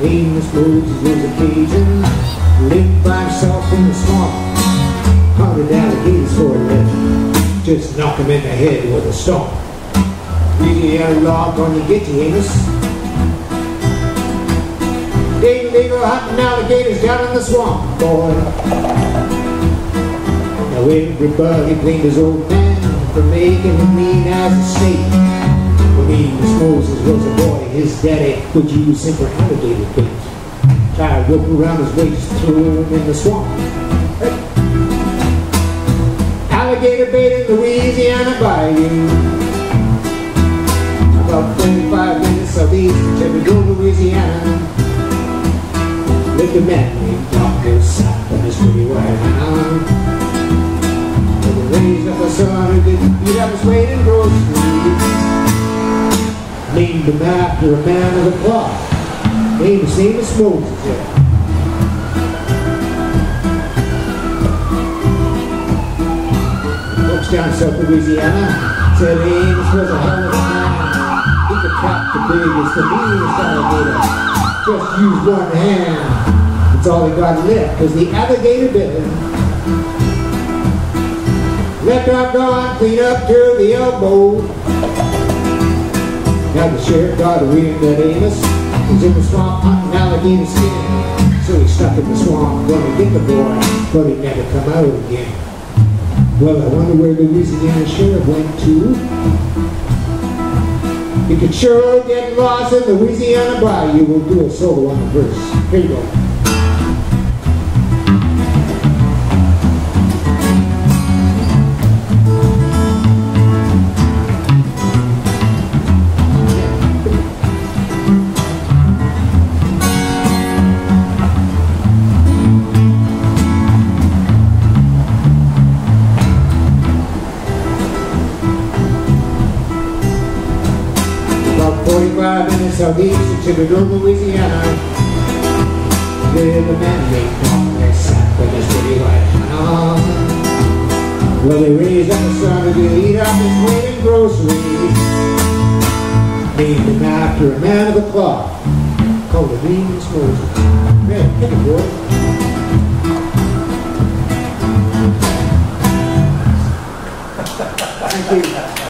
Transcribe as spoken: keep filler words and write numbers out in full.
Amos Moses was a Cajun, lived by himself in the swamp, hunted alligators for a living, just knock him in the head with a stone. Louisiana law gonna get you, Amos. They illegal hunting alligators down in the swamp, boy. Now everybody blamed his old man for making him mean as a snake. When Amos Moses was a boy, his daddy would use him for alligator bait. Tie a rope around his waist, throw him in the swamp. Hey. Alligator bait in Louisiana bayou. About thirty-five minutes southeast of Cherryville, Louisiana. Lived a man named Doctor Sapp and his pretty wife Hannah. They raised up a son who could beat up his weight in groceries. Named him after a man of the cloth. Named his name is Moses. Yeah. Folks down South Louisiana said Amos was a hell of a man. He could trap the biggest, the meanest alligator. Just use one hand. That's all he got left, because the alligator bit him. Left arm gone, clean up to the elbow. Now the sheriff got a wind that Amos was in the swamp hunting alligator skin. So he stuck in the swamp, gonna get the boy, but he never come out again. Well, I wonder where the Louisiana sheriff went to. You could sure get lost in Louisiana bayou. We'll do a solo on the verse. Here you go. forty-five minutes southeast of Cherryville, Louisiana. Lived a man named Doctor Sapp and his pretty wife Hannah. Well, they raised up a son who could eat up his weight in groceries. Named him after a man of the cloth, called him Amos Moses. Man, pick it, boy. Thank you.